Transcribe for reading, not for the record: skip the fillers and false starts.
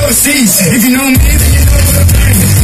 overseas. If you know me, then you know what I'm saying.